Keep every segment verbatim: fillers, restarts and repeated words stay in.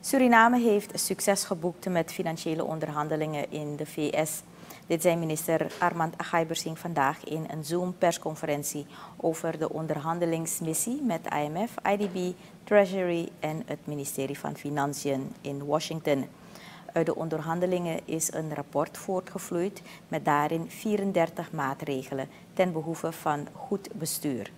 Suriname heeft succes geboekt met financiële onderhandelingen in de V S. Dit zei minister Armand Agay-Bersing vandaag in een Zoom-persconferentie over de onderhandelingsmissie met I M F, I D B, Treasury en het ministerie van Financiën in Washington. Uit de onderhandelingen is een rapport voortgevloeid met daarin vierendertig maatregelen ten behoeve van goed bestuur.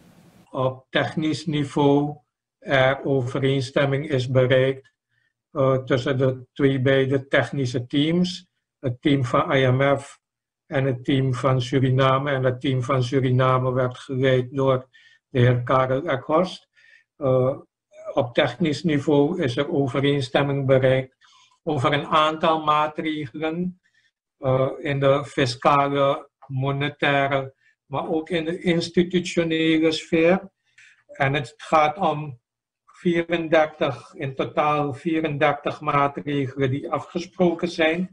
Op technisch niveau er overeenstemming is bereikt uh, tussen de twee beide technische teams. Het team van I M F en het team van Suriname. En het team van Suriname werd geleid door de heer Karel Ekhorst. Uh, op technisch niveau is er overeenstemming bereikt over een aantal maatregelen uh, in de fiscale, monetaire, maar ook in de institutionele sfeer. En het gaat om vierendertig, in totaal vierendertig maatregelen die afgesproken zijn.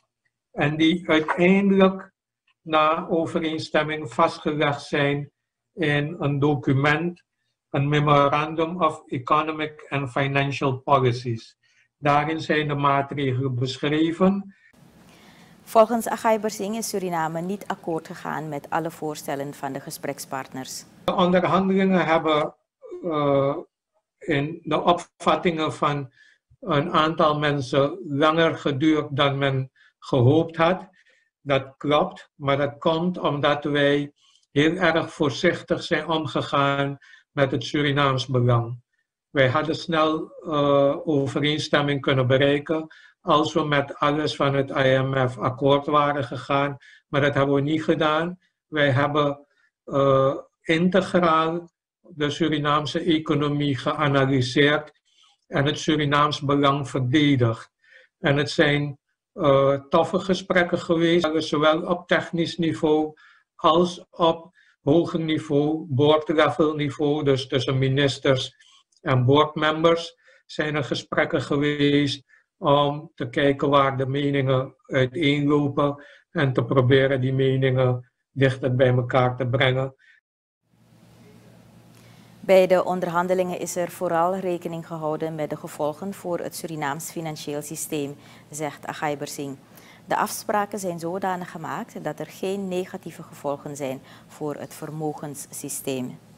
En die uiteindelijk na overeenstemming vastgelegd zijn in een document, een Memorandum of Economic and Financial Policies. Daarin zijn de maatregelen beschreven. Volgens Agay-Bersing is Suriname niet akkoord gegaan met alle voorstellen van de gesprekspartners. De onderhandelingen hebben uh, in de opvattingen van een aantal mensen langer geduurd dan men gehoopt had. Dat klopt, maar dat komt omdat wij heel erg voorzichtig zijn omgegaan met het Surinaams belang. Wij hadden snel uh, overeenstemming kunnen bereiken als we met alles van het I M F akkoord waren gegaan, maar dat hebben we niet gedaan. Wij hebben uh, integraal de Surinaamse economie geanalyseerd en het Surinaams belang verdedigd. En het zijn uh, toffe gesprekken geweest, zowel op technisch niveau als op hoger niveau, board-level niveau, dus tussen ministers en boardmembers zijn er gesprekken geweest om te kijken waar de meningen uiteenlopen en te proberen die meningen dichter bij elkaar te brengen. Bij de onderhandelingen is er vooral rekening gehouden met de gevolgen voor het Surinaams financieel systeem, zegt Agay-Bersing. De afspraken zijn zodanig gemaakt dat er geen negatieve gevolgen zijn voor het vermogenssysteem.